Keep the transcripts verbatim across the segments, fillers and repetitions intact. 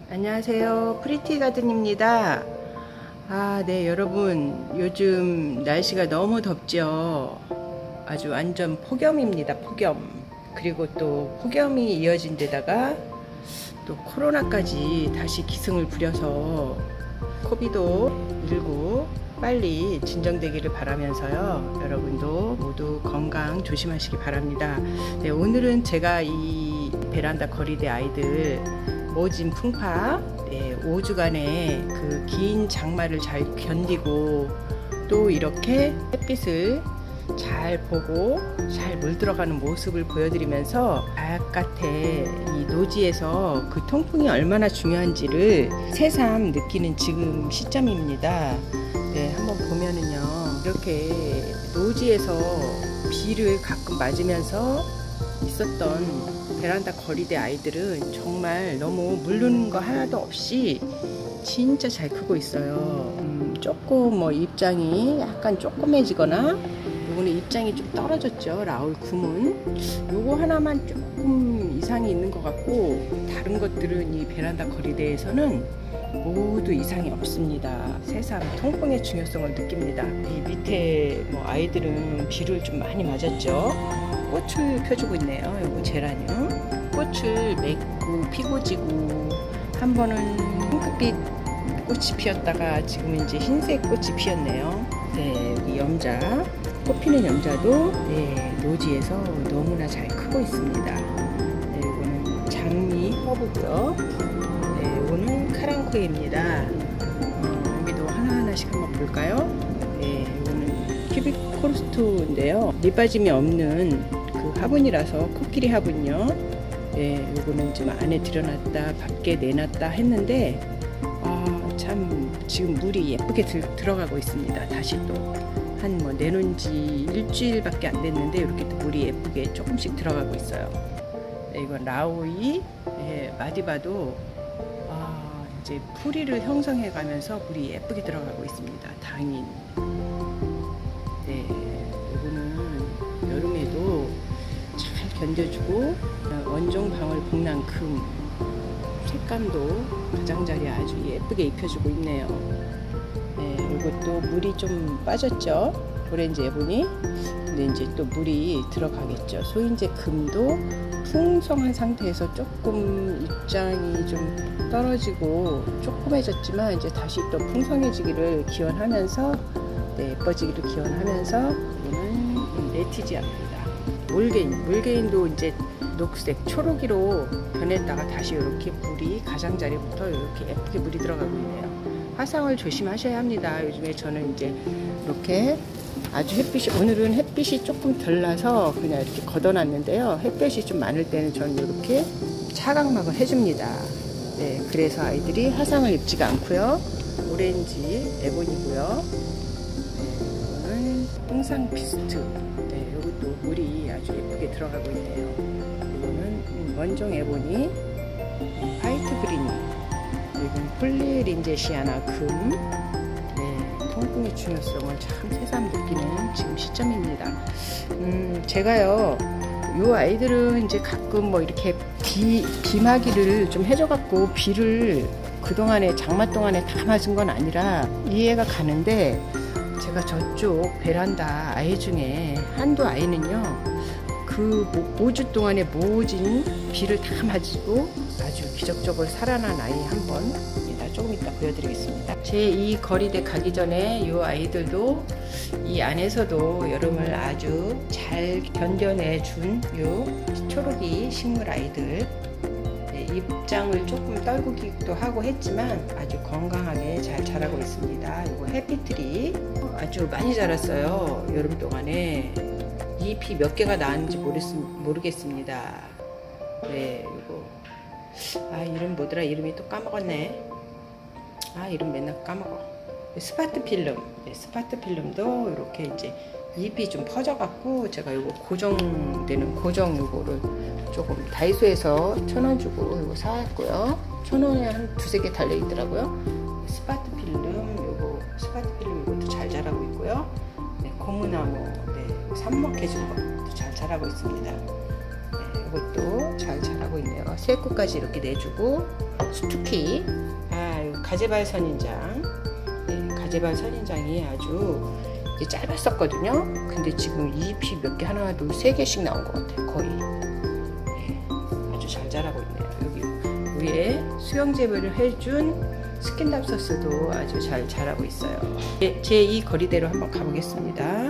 안녕하세요, 프리티가든입니다. 아, 네, 여러분, 요즘 날씨가 너무 덥죠. 아주 완전 폭염입니다. 폭염. 그리고 또 폭염이 이어진 데다가 또 코로나까지 다시 기승을 부려서 코비드 십구 빨리 진정되기를 바라면서요, 여러분도 모두 건강 조심하시기 바랍니다. 네, 오늘은 제가 이 베란다 거리대 아이들 모진 풍파, 네, 오 주간의 그 긴 장마를 잘 견디고 또 이렇게 햇빛을 잘 보고 잘 물들어가는 모습을 보여드리면서 바깥에 이 노지에서 그 통풍이 얼마나 중요한지를 새삼 느끼는 지금 시점입니다. 네, 한번 보면은요, 이렇게 노지에서 비를 가끔 맞으면서 있었던 베란다 거리대 아이들은 정말 너무 물르는 거 하나도 없이 진짜 잘 크고 있어요. 음, 조금 뭐 입장이 약간 조그매지거나, 요거는 입장이 좀 떨어졌죠. 라울 구문 요거 하나만 조금 이상이 있는 것 같고, 다른 것들은 이 베란다 거리대에서는 모두 이상이 없습니다. 새삼 통풍의 중요성을 느낍니다. 이 밑에 뭐 아이들은 비를 좀 많이 맞았죠. 꽃을 펴주고 있네요. 요거 제라늄 꽃을 맺고 피고 지고, 한 번은 핑크빛 꽃이 피었다가 지금 이제 흰색 꽃이 피었네요. 네, 여기 염자, 꽃피는 염자도 네, 노지에서 너무나 잘 크고 있습니다. 네, 이거는 장미 허브고요. 네, 이거는 카랑코입니다. 어, 여기도 하나하나씩 한번 볼까요? 네, 이거는 큐빅 코르스토인데요. 밑빠짐이 없는 그 화분이라서 코끼리 화분요. 네, 요거는 좀 안에 들여놨다 밖에 내놨다 했는데, 아, 참 지금 물이 예쁘게 들, 들어가고 있습니다. 다시 또 한 뭐 내놓은 지 일주일밖에 안 됐는데 이렇게 또 물이 예쁘게 조금씩 들어가고 있어요. 네, 이건 라오이, 네, 마디바도 아, 이제 풀이를 형성해 가면서 물이 예쁘게 들어가고 있습니다. 당인. 네, 이거는 여름에도 잘 견뎌주고, 원종 방울 복랑금 색감도 가장자리 아주 예쁘게 입혀주고 있네요. 네, 이것도 물이 좀 빠졌죠. 오렌지 에보니. 근데 이제 또 물이 들어가겠죠. 소인제 금도 풍성한 상태에서 조금 입장이 좀 떨어지고 조그매졌지만 이제 다시 또 풍성해지기를 기원하면서, 네, 예뻐지기를 기원하면서, 이거는 레티지아입니다. 몰개인, 몰개인도 이제 녹색, 초록이로 변했다가 다시 이렇게 물이 가장자리부터 이렇게 예쁘게 물이 들어가고 있네요. 화상을 조심하셔야 합니다. 요즘에 저는 이제 이렇게 아주 햇빛이, 오늘은 햇빛이 조금 덜 나서 그냥 이렇게 걷어놨는데요. 햇빛이 좀 많을 때는 저는 이렇게 차광막을 해줍니다. 네, 그래서 아이들이 화상을 입지가 않고요. 오렌지 에보니고요. 네, 이거는 홍상 피스트. 네, 이것도 물이 아주 예쁘게 들어가고 있네요. 이거는 원종 에보니, 화이트 그린이, 이건 폴리린제시아나 금. 네, 통풍의 중요성을 참 새삼 느끼는 지금 시점입니다. 음, 제가요, 요 아이들은 이제 가끔 뭐 이렇게 비, 비마기를 좀 해줘갖고 비를 그동안에 장마 동안에 다 맞은 건 아니라 이해가 가는데, 제가 저쪽 베란다 아이 중에 한두 아이는요, 그 오 주 동안에 모진 비를 다 맞고 아주 기적적으로 살아난 아이 한번 조금 이따 보여드리겠습니다. 제 이 거리대 가기 전에 이 아이들도 이 안에서도 여름을 아주 잘 견뎌내 준 이 초록이 식물 아이들, 네, 입장을 조금 떨구기도 하고 했지만 아주 건강하게 잘 자라고 있습니다. 이거 해피트리 아주 많이 자랐어요. 여름 동안에 잎이 몇 개가 나왔는지 모르겠습니다. 네, 이거 아, 이름 뭐더라? 이름이 또 까먹었네. 아, 이름 맨날 까먹어. 스파트 필름. 네, 스파트 필름도 이렇게 이제 잎이 좀 퍼져갖고 제가 이거 고정되는 고정 요거를 조금 다이소에서 천 원 주고 이거 사왔고요. 천 원에 한 두세 개 달려 있더라고요. 스파트 필름, 요거 스파트 필름 이것도 잘 자라고 있고요. 네, 고무나무, 네, 삽목해준 것도 잘 자라고 있습니다. 네, 이것도 잘 자라고 있네요. 새 꽃까지 이렇게 내주고, 수투키, 아, 가재발 선인장, 네, 가재발 선인장이 아주 이제 짧았었거든요. 근데 지금 잎이 몇 개, 하나, 둘, 세 개씩 나온 것 같아요. 거의. 네, 아주 잘 자라고 있네요. 여기 위에 수영 재배를 해준 스킨답서스도 아주 잘 자라고 있어요. 네, 제이 거리대로 한번 가보겠습니다.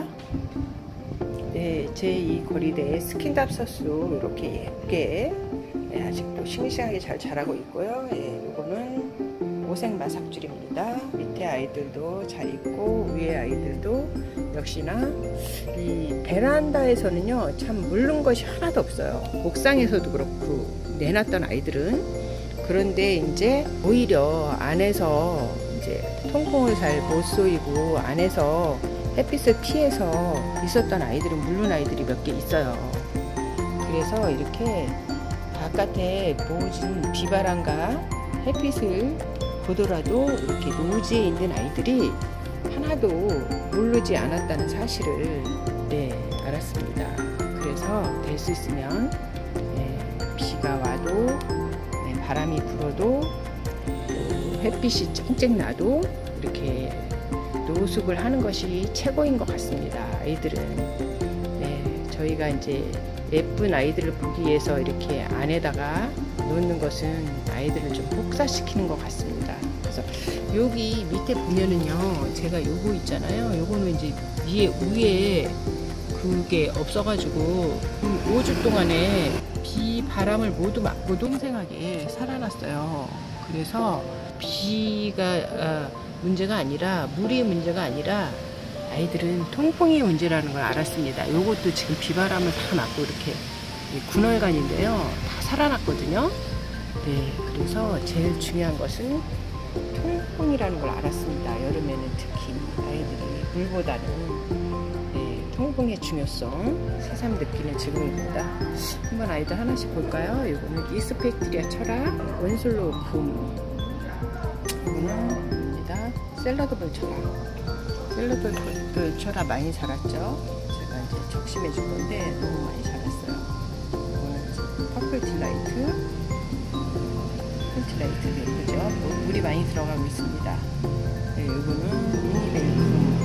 네, 제이 거리대 스킨답서스도 이렇게 예쁘게, 네, 아직도 싱싱하게 잘 자라고 있고요. 네, 이거는 오색마삭줄입니다. 밑에 아이들도 잘 있고 위에 아이들도 역시나 이 베란다에서는요 참 물른 것이 하나도 없어요. 옥상에서도 그렇고 내놨던 아이들은. 그런데 이제 오히려 안에서 이제 통풍을 잘 못 쏘이고 안에서 햇빛을 피해서 있었던 아이들은 물른 아이들이 몇 개 있어요. 그래서 이렇게 바깥에 모진 비바람과 햇빛을 보더라도 이렇게 노지에 있는 아이들이 하나도 물르지 않았다는 사실을, 네, 알았습니다. 그래서 될 수 있으면, 네, 비가 와도, 네, 바람이 불어도, 또 햇빛이 쨍쨍 나도 이렇게 노숙을 하는 것이 최고인 것 같습니다. 아이들은, 네, 저희가 이제 예쁜 아이들을 보기 위해서 이렇게 안에다가 놓는 것은 아이들을 좀 폭사시키는 것 같습니다. 그래서 여기 밑에 보면은요, 제가 요거 있잖아요. 요거는 이제 위에 위에 그게 없어가지고 오 주 동안에 비 바람을 모두 맞고도 생생하게 살아났어요. 그래서 비가 문제가 아니라 물이 문제가 아니라 아이들은 통풍이 문제라는 걸 알았습니다. 요것도 지금 비바람을 다 맞고 이렇게 군월간인데요, 다 살아났거든요. 네, 그래서 제일 중요한 것은 통풍이라는 걸 알았습니다. 여름에는 특히 아이들이 물보다는, 네, 통풍의 중요성 새삼 느끼는 지금입니다. 한번 아이들 하나씩 볼까요? 이거는 이스펙트리아 철학, 원슬로우 붐, 이거는 입니다. 샐러드볼 철학. 샐러드볼 철학 많이 자랐죠? 제가 이제 적심해 줄 건데 너무 많이 자랐어요. 이거는 이제 퍼플 딜라이트. 딜라이트 예쁘죠? 물이 많이 들어가고 있습니다. 네, 이거는 미니벨금,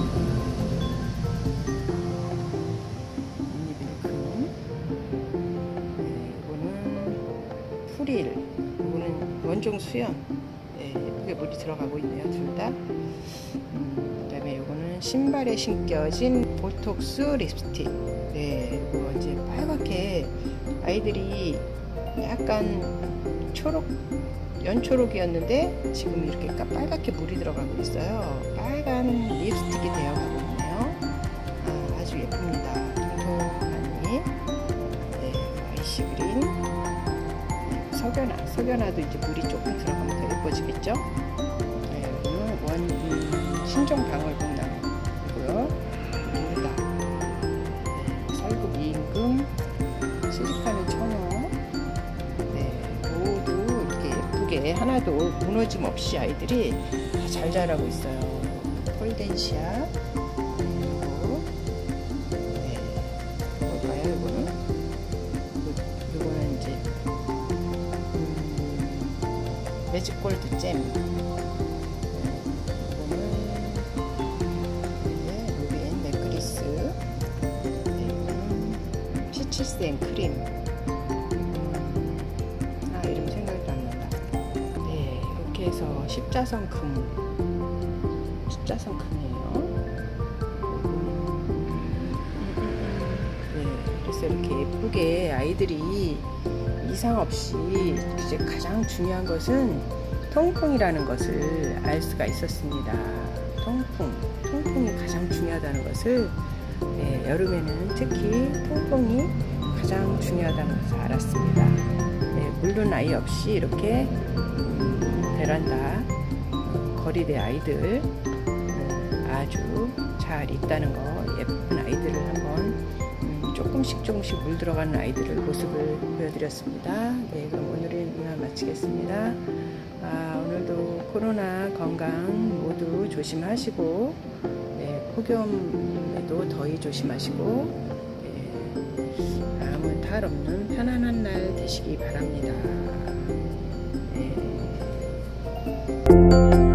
미니벨금. 네, 이거는 프릴, 이거는 원종 수연. 네, 예쁘게 물이 들어가고 있네요, 둘 다. 음, 그 다음에 이거는 신발에 신겨진 보톡스 립스틱. 네, 이거 이제 빨갛게 아이들이 약간 초록, 연초록이었는데 지금 이렇게 빨갛게 물이 들어가고 있어요. 빨간 립스틱이 되어가고 있네요. 아, 아주 예쁩니다. 통통한 잎. 네, 아이시 그린. 네, 석연화. 석연화도 이제 물이 조금 들어가면 더 예뻐지겠죠? 네, 이거는 원, 음, 신종 방울복나무고요. 모르다. 네, 설국 이임금. 시집가는 천호. 하나도 무너짐 없이 아이들이 다 잘 자라고 있어요. 폴덴시아. 그리고, 네, 뭘까요? 이거는? 이거는 이제 음, 매직 골드 잼. 네, 이거는 루비앤 넥클리스. 네, 이거는 피치스앤 크림. 해서 십자선 금, 십자선 금이에요. 네, 그래서 이렇게 예쁘게 아이들이 이상 없이 이제 가장 중요한 것은 통풍이라는 것을 알 수가 있었습니다. 통풍, 통풍이 가장 중요하다는 것을, 네, 여름에는 특히 통풍이 가장 중요하다는 것을 알았습니다. 네, 물론 아이 없이 이렇게 베란다 거리대 아이들 아주 잘 있다는 거, 예쁜 아이들을 한번 조금씩 조금씩 물 들어가는 아이들을 모습을 보여드렸습니다. 네, 그럼 오늘은 이만 마치겠습니다. 아, 오늘도 코로나 건강 모두 조심하시고, 네, 폭염에도 더위 조심하시고, 네, 아무 탈 없는 편안한 날 되시기 바랍니다. 네.